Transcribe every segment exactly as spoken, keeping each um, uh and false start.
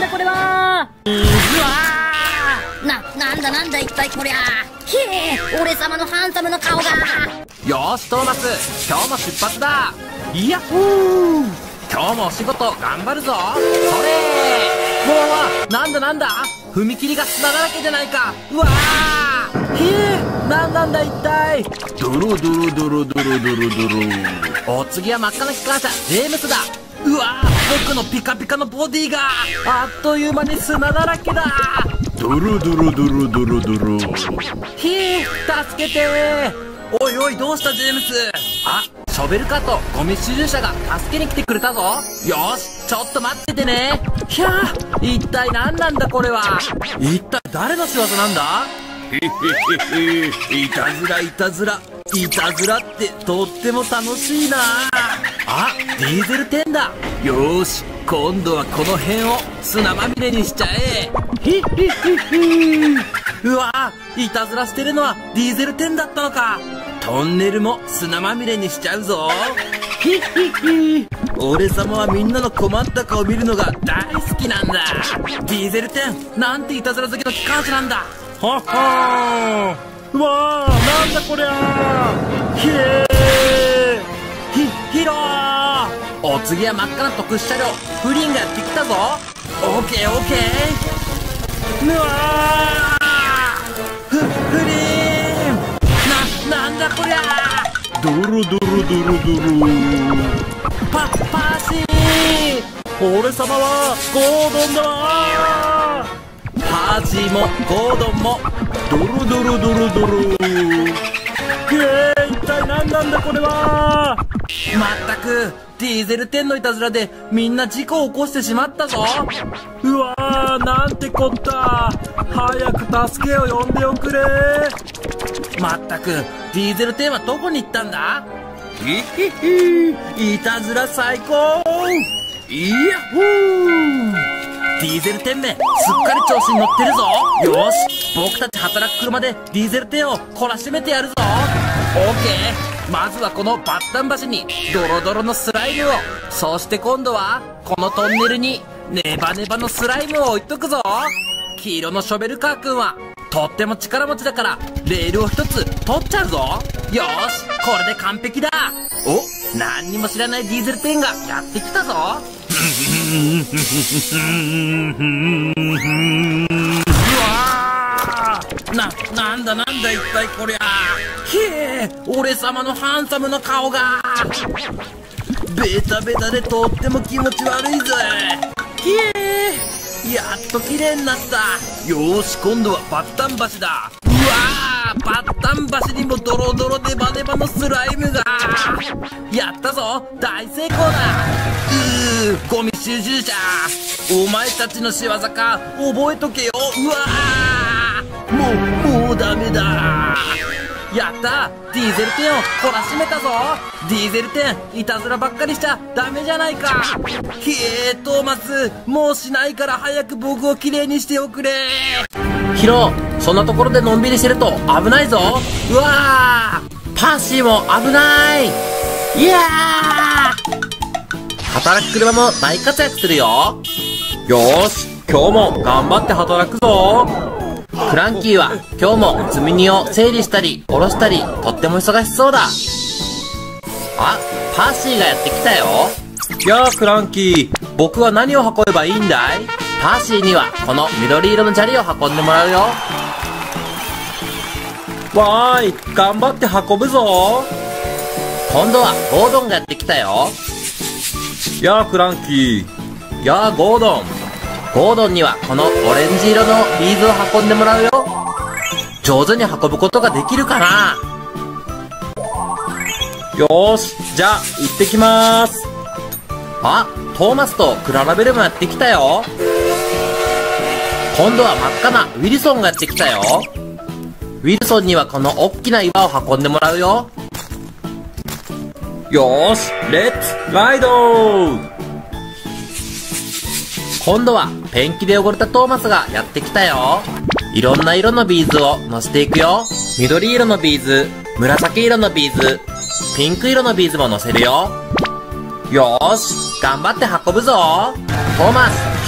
だこれは。うわな、なんだなんだ一体こりゃ。へえ、俺様のハンサムの顔が。 よーしトーマス、今日も出発だ。イヤッホー、今日もお仕事頑張るぞ。それー、うわわ、なんだなんだ、踏切が砂だらけじゃないか。うわー、へえ、なんなんだ一体。ドロドロドロドロドロドロ。お次は真っ赤な機関車ジェームスだ。うわー、僕のピカピカのボディがあっという間に砂だらけだ。ドロドロドロドロドロ。ひえ、助けてー。おいおい、どうしたジェームス。あ、ショベルカーとゴミ収集車が助けに来てくれたぞ。よし、ちょっと待っててね。ひゃー、一体何なんだこれは。一体誰の仕業なんだ。へへへへ、いたずらいたずら、いたずらってとっても楽しいな。あ、ディーゼルテンだ。よーし、今度はこの辺を砂まみれにしちゃえ。ひっひっひっひ。うわー、いたずらしてるのはディーゼルテンだったのか。トンネルも砂まみれにしちゃうぞ。ひっひっひ。俺様はみんなの困った顔を見るのが大好きなんだ。ディーゼルテン、なんていたずら好きの機関車なんだ。はっはー。うわー、なんだこりゃー。ひえー。ひ、ヒロー。お次は真っ赤な特殊車両フリンがやってきたぞ。オーケーオーケー。うわー、ふ、フリーン。な、なんだこりゃー。ドロドロドロドロ。パ、パーシー。俺様はゴードンだわー。パーシーもゴードンもドロドロドロドロ。えー、一体何なんだこれは。まったくディーゼルテンのいたずらでみんな事故を起こしてしまったぞ。うわー、なんてこった。早く助けを呼んでおくれ。まったくディーゼルテンはどこに行ったんだ。ひひひ、いたずら最高。イヤッホー。ディーゼルテンめ、すっかり調子に乗ってるぞ。よし、僕たち働く車でディーゼルテンを懲らしめてやるぞ。オーケー、まずはこのバッタン橋にドロドロのスライムを、そして今度はこのトンネルにネバネバのスライムを置いとくぞ。黄色のショベルカーくんはとっても力持ちだからレールを一つ取っちゃうぞ。よーし、これで完璧だ。お、何にも知らないディーゼルテンがやってきたぞ。うわー、な、なんだなんだ一体こりゃ。ひえ、俺様のハンサムの顔がベタベタでとっても気持ち悪いぜ。ひえ、やっと綺麗になった。よーし、今度はバッタン橋だ。うわー、バッタン橋にもドロドロネバネバのスライムが。やったぞ、大成功だ。うー、ゴミ収集車、お前たちの仕業か、覚えとけよ。うわー、もう、もうダメだ。やった、ディーゼルテンを懲らしめたぞ。ディーゼルテン、いたずらばっかりしちゃダメじゃないか。ひえー、トーマス、もうしないから早く僕をきれいにしておくれ。ヒロ、そんなところでのんびりしてると危ないぞ。うわー、パーシーも危ない。いやー、働く車も大活躍するよ。よーし、今日も頑張って働くぞ。クランキーは今日も積み荷を整理したり下ろしたりとっても忙しそうだ。あ、パーシーがやってきたよ。やあクランキー、僕は何を運べばいいんだい。パーシーにはこの緑色の砂利を運んでもらうよ。わーい、頑張って運ぶぞ。今度はゴードンがやってきたよ。やあクランキー、やあゴードン。ゴードンにはこのオレンジ色のビーズを運んでもらうよ。上手に運ぶことができるかな。よーし、じゃあ行ってきまーす。あ、トーマスとクララベルもやってきたよ。今度は真っ赤なウィルソンがやってきたよ。ウィルソンにはこの大きな岩を運んでもらうよ。よーし、レッツライドー。今度はペンキで汚れたトーマスがやってきたよ。いろんな色のビーズを乗せていくよ。緑色のビーズ、紫色のビーズ、ピンク色のビーズも乗せるよ。よーし、頑張って運ぶぞ。トーマス、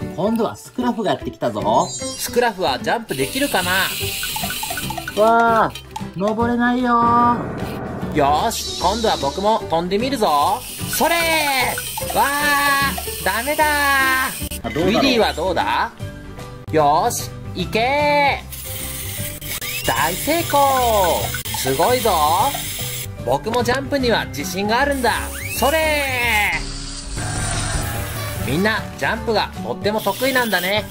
今度はスクラフがやってきたぞ。 スクラフはジャンプできるかな？ わあ、登れないよー。 よーし、今度は僕も飛んでみるぞ。それー！わー！ダメだー！ウィリーはどうだ？よーし、行けー！大成功！すごいぞー！僕もジャンプには自信があるんだ。それー！みんなジャンプがとっても得意なんだね。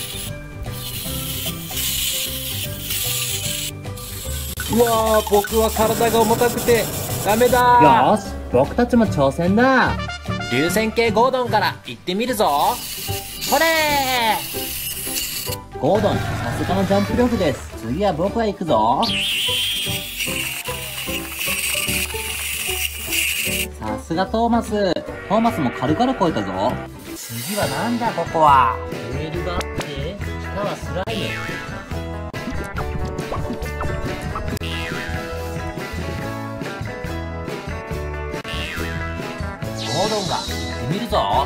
うわー、僕は体が重たくてダメだー。 よーし、僕たちも挑戦だ。 流線形ゴードンから行ってみるぞ。それー！ ゴードン、さすがのジャンプ力です。次は僕は行くぞ。さすがトーマス。トーマスも軽々超えたぞ。次はなんだここは。レールがあって、下はスライム。ゴードンが行ってみるぞ。わ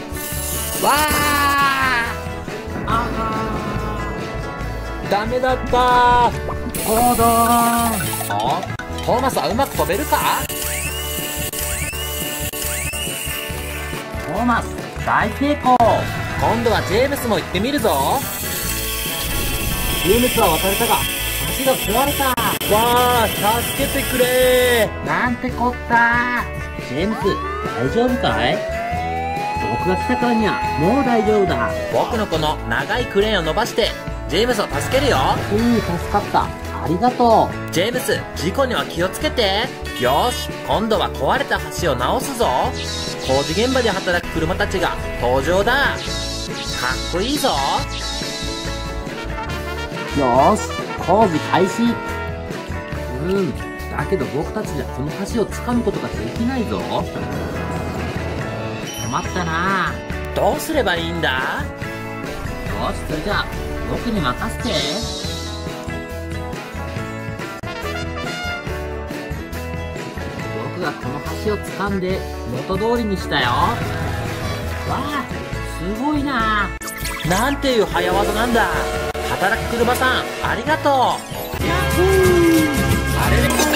ー！あーダメだったー。 ゴードン。 お？トーマスはうまく飛べるか？ トーマス、大成功。 今度はジェームスも行ってみるぞ。 ジェームスは渡れたが、足が壊れた。 わー、助けてくれー。 なんてこった。ジェームス、大丈夫かい？僕が来たからにはもう大丈夫だ。 僕のこの長いクレーンを伸ばしてジェームスを助けるよ。 うん、助かった。ありがとう。 ジェームス、事故には気をつけて。よーし、今度は壊れた橋を直すぞ。工事現場で働く車たちが登場だ。かっこいいぞ。 よーし、工事開始。うん、だけど僕たちじゃこの橋を掴むことができないぞ。困ったな。 どうすればいいんだ？ よし、それじゃあ僕に任せて。僕がこの橋を掴んで元通りにしたよ。わあ、すごいな。 なんていう早技なんだ。働く車さん、ありがとう。ヤッホー！あれれ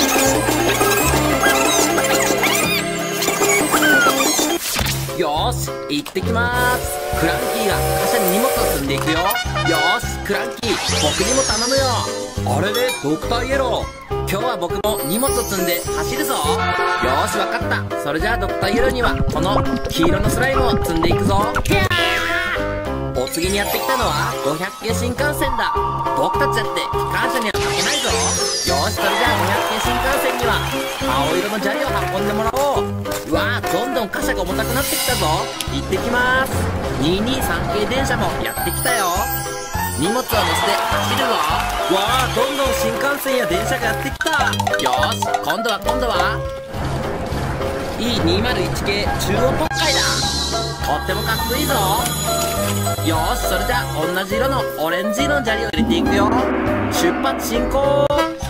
よーし、行ってきまーす。クランキーが貨車に荷物を積んでいくよ。よーし、クランキー、僕にも頼むよ。あれれ、ドクターイエロー。今日は僕も荷物を積んで走るぞ。よーし、わかった。それじゃあドクターイエローにはこの黄色のスライムを積んでいくぞ。お次にやってきたのはごひゃく系新幹線だ。僕たちだって機関車には負けないぞ。よーし、それじゃあごひゃく系新幹線には青色の砂利を運んでもらおう。うわー、どんどん貨車が重たくなってきたぞ。行ってきまーす。にーにーさん系電車もやってきたよ。荷物を乗せて走るぞ。わー、どんどん新幹線や電車がやってきた。よーし、今度は今度は イーにーまるいち 系中央特快だ。とってもかっこいいぞ。よーし、それじゃあ同じ色のオレンジ色の砂利を入れていくよ。出発進行。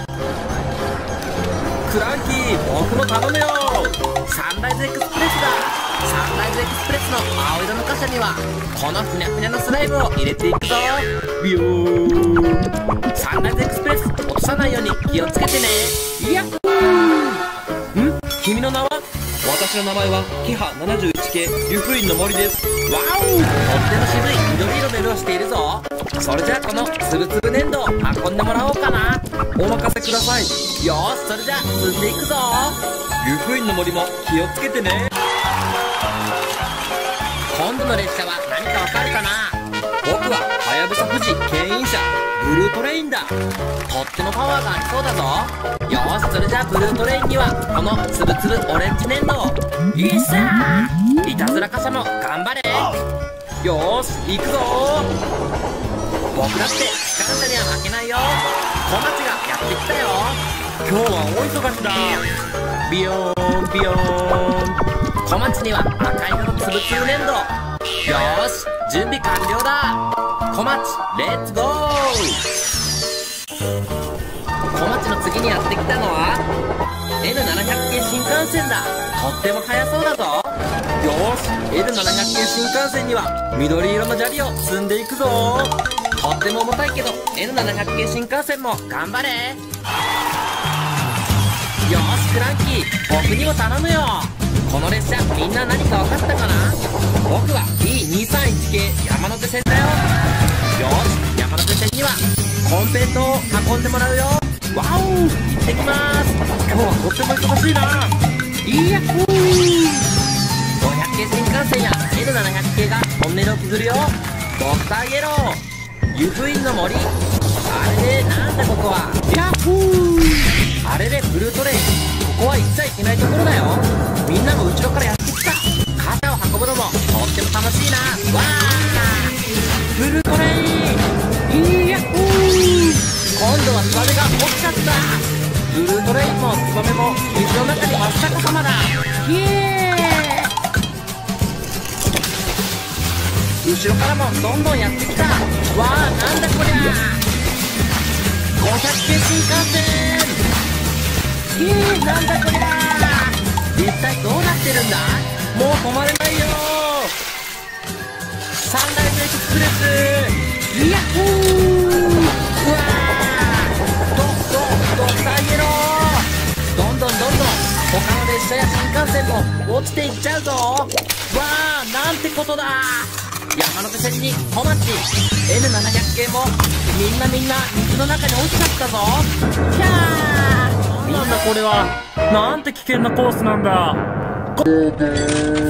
クランキー、僕も頼むよ。サンライズエクスプレスだ。サンライズエクスプレスの青色の貨車にはこのふにゃふにゃのスライムを入れていくぞ。ビヨーン。サンライズエクスプレス落とさないように気をつけてね。いやっほー。ん？君の名は？私の名前はキハななじゅういち系湯布院の森です。わお、とっても渋い緑色の色をしているぞ。それじゃあこのつぶつぶ粘土を運んでもらおうかな。お任せください。よーし、それじゃあ積んでいくぞ。湯布院の森も気をつけてね。今度の列車は何かわかるかな？僕ははやぶさ富士牽引車ブルートレインだ。とってもパワーがありそうだぞ。よーし、それじゃあブルートレインにはこのつぶつぶオレンジ粘土を。いっしゃー。いたずら貨車も頑張れ。よーし、行くぞー。僕だって機関車には負けないよ。小町がやってきたよ。今日は大忙しだ。ビヨーンビヨーン。小町には赤色のつぶつぶ粘土。よーし、準備完了だ。小町、レッツゴー。小町の次にやってきたのは エヌななひゃく 系新幹線だ。とっても速そうだぞ。 よーし エルななひゃく 系新幹線には緑色の砂利を積んでいくぞ。とっても重たいけど エルななひゃく 系新幹線も頑張れ。よーしクランキー、僕にも頼むよ。この列車みんな何か分かったかな。僕は ビーにさんいち 系山手線だよ。よーし山手線にはコンペイトを運んでもらうよ。わお、行ってきます。今日はとっても忙しいな。いやっほー。ごひゃく系新幹線や エルななひゃく 系がトンネルを削るよ。ドクターイエロー、湯布院の森。あれでなんだここは。ヤッホー。あれでブルートレイン、ここは行っちゃいけないところだよ。みんなも後ろからやってきた。肩を運ぶのもとっても楽しいな。わー、ブルートレイン、いやっほー。今度はツバメが起きちゃった。ブルートレインもツバメも水の中に真っ逆さまだ。イエーイ。後ろからもどんどんやってきた。わー、なんだこりゃ。ごひゃく系新幹線。えー、なんだこりゃ。一体どうなってるんだ。もう止まれないよ。サンライズエクスプレス、イヤッホー。うわー、ドドドクターイエロー。どんどんどんどん他の列車や新幹線も落ちていっちゃうぞ。わー、なんてことだ。山手線に小町 エルななひゃく 系もみんなみんな水の中に落ちちゃったぞ。ひゃー、 なんだこれは。なんて危険なコースなんだ。 スペンサーが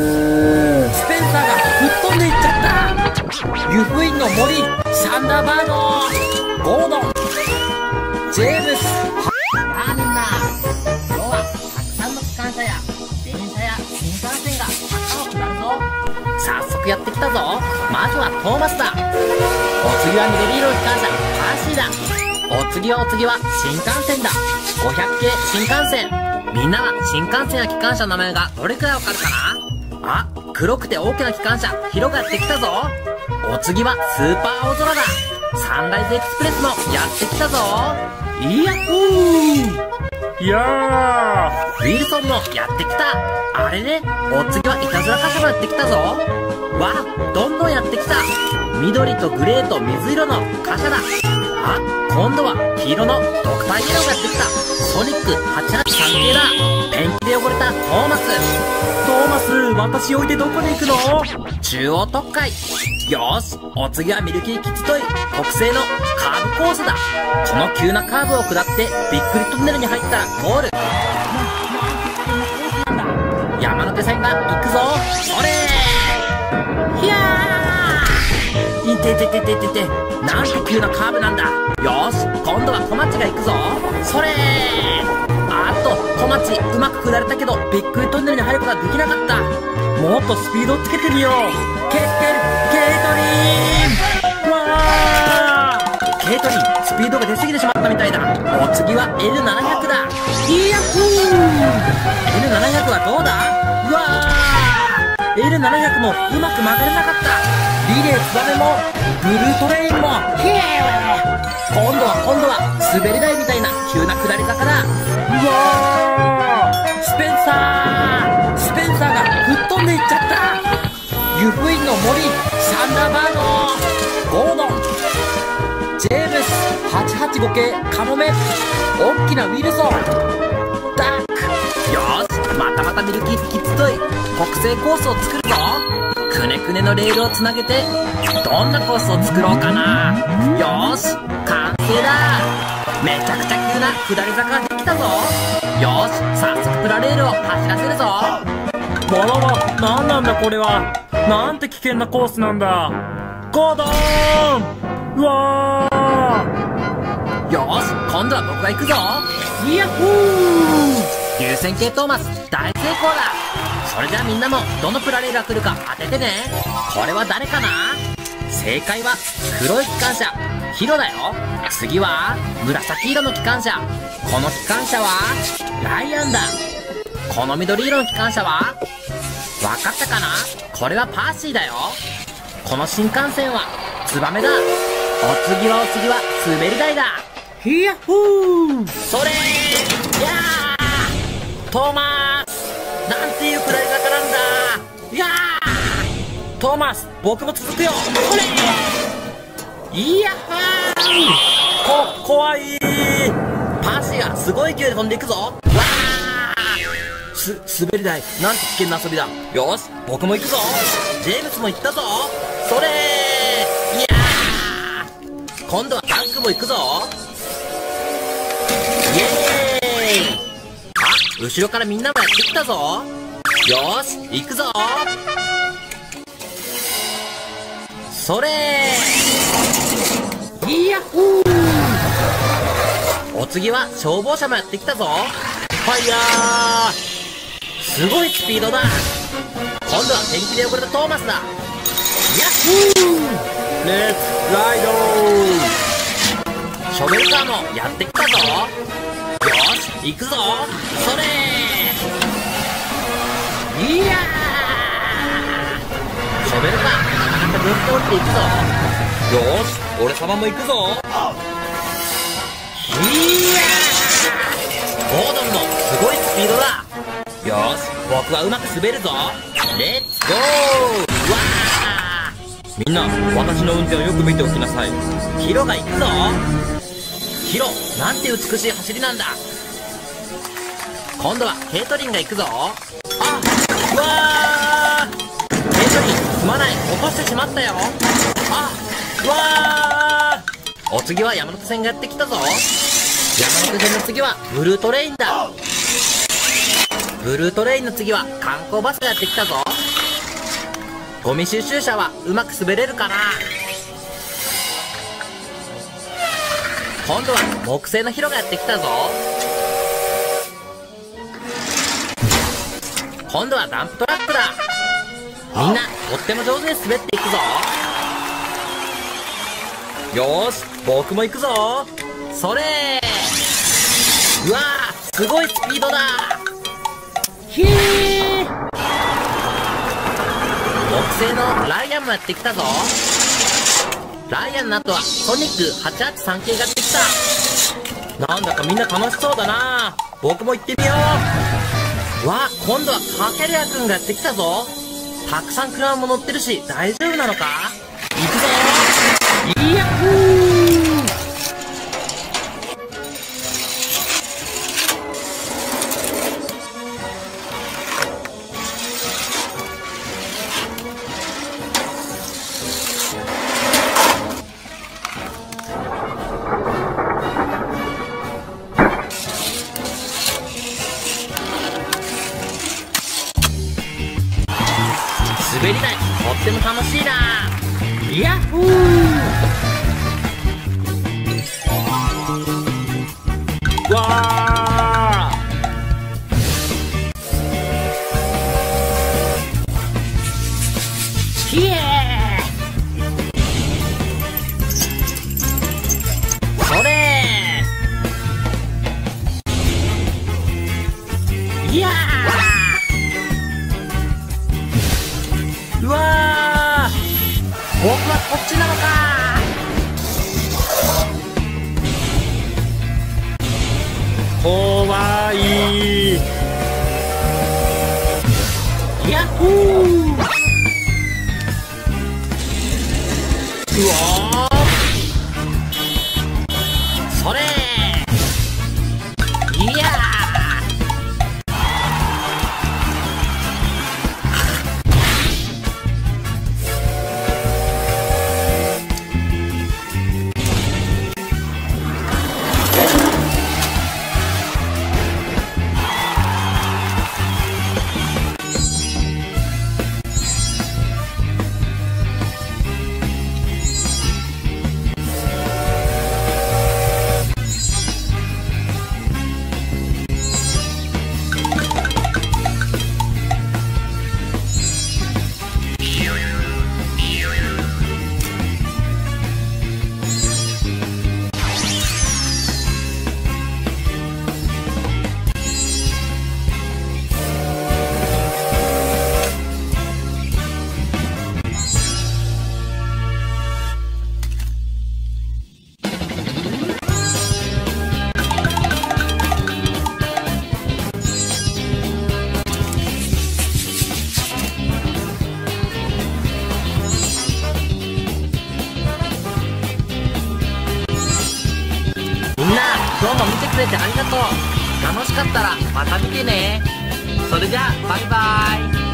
吹っ飛んでいっちゃった。湯布院の森、サンダーバード、ゴードン、ジェームス。 さあみんな、今日はたくさんの機関車や電車や新幹線が坂を下るぞ。 早速やってきたぞ。まずはトーマスだ。お次は緑色の機関車パーシーだ。お次はお次は新幹線だ。ごひゃく系新幹線。みんなは新幹線や機関車の名前がどれくらいわかるかな。あ、黒くて大きな機関車ヒロがやってきたぞ。お次はスーパー青空だ。サンライズエクスプレスもやってきたぞ。イヤッホー。 いやウィルソンもやってきた。あれね、お次はいたずら貨車もやってきたぞ。わあ、どんどんやってきた。緑とグレーと水色の貨車だ。あ、今度は黄色のドクターイエローがやってきた。ソニックはちはちさん系だ。ペンキで汚れたトーマス。 トーマス、私置いてどこに行くの。 中央特快。よーし、お次はミルキーキッズトイ特製のカーブコースだ。この急なカーブを下ってびっくりトンネルに入ったらゴール。山手線が行くぞ。それー、ひゃー。いてててててて、なんて急なカーブなんだ。よーし、今度は小町が行くぞ。それー。あっと小町うまく下れたけどびっくりトンネルに入ることができなかった。 もっとスピードをつけてみよう。 ケッケルケイトリン。 わー、 ケイトリンスピードが出過ぎてしまったみたいだ。お次は エルななひゃく だ。イヤッホー。 エルななひゃく はどうだ。うわー、 エルななひゃく もうまく曲がれなかった。リレーツバメもブルートレインもヒエー。今度は今度は滑り台みたいな急な下り坂だ。 うわー、 スペンサースペンサーが吹っ飛んでいっちゃった。湯布院の森、サンダーバード、ゴードン、ジェームスはちはちご系カモメ、大きなウィルソン、ダック。よーし、またまたミルキーキッズトイ特製コースを作るぞ。くねくねのレールをつなげてどんなコースを作ろうかな。よーし、完成だ。めちゃくちゃ急な下り坂ができたぞ。よーし、早速プラレールを走らせるぞ。 わわわ、なんなんだこれは。なんて危険なコースなんだ。ゴードーン。うわー。 よーし、今度は僕が行くぞ。イヤッホー。流線形トーマス大成功だ。それじゃあみんなもどのプラレールが来るか当ててね。これは誰かな。正解は黒い機関車ヒロだよ。次は紫色の機関車。この機関車はライアンだ。この緑色の機関車はわかったかな。これはパーシーだよ。この新幹線はツバメだ。お次はお次は滑り台だ。ヒヤッホー。それー、やー、トーマース、なんていう下り坂なんだ。やトーマス、僕も続くよ。これいやはーこ、怖い。パーシーがすごい勢いで飛んでいくぞ。わーす、滑り台、なんて危険な遊びだ。よし、僕も行くぞ。ジェームスも行ったぞ。それーいやー今度はタンクも行くぞ。イエーイ。あ、後ろからみんなもやってきたぞ。よーし、行くぞ。それーいやっほー。お次は消防車もやってきたぞ。ファイヤー。すごいスピードだ。今度はペンキで汚れたトーマスだ。ヤッホー。レッツライド。ショベルカーもやってきたぞ。よし、行くぞ。それーいやー。ショベルカーなかなか分岐降りていくぞ。よし、俺様も行くぞ。いやーゴードンもすごいスピードだ。よし、僕はうまく滑るぞ。レッツゴー。わーみんな、私の運転をよく見ておきなさい。ヒロが行くぞ。ヒロ、なんて美しい走りなんだ。今度はケイトリンが行くぞ。あ、うわーケイトリン、すまない、落としてしまったよ。あ、うわーお次は山手線がやってきたぞ。山手線の次はブルートレインだ。ブルートレインの次は観光バスがやってきたぞ。ゴミ収集車はうまく滑れるかな。今度は木製のヒロがやってきたぞ。今度はダンプトラックだ。みんなとっても上手に滑っていくぞ。よーし、僕も行くぞ。それーうわーすごいスピードだ。ひー木製のライアンもやってきたぞ。ライアンの後はソニックはちはちさん系がやってきた。なんだかみんな楽しそうだな。僕も行ってみよう。わあ、今度はカーキャリア君がやってきたぞ。たくさん車も乗ってるし大丈夫なのか。行くぞ。いやっほー。滑り台、とっても楽しいな。ヤッホー。わーひえー。それーいやー。うわー僕はこっちなのか。怖い。ヤッホー。うわーそれーいやー。 今日も見てくれてありがとう。楽しかったらまた見てね。それじゃあバイバイ。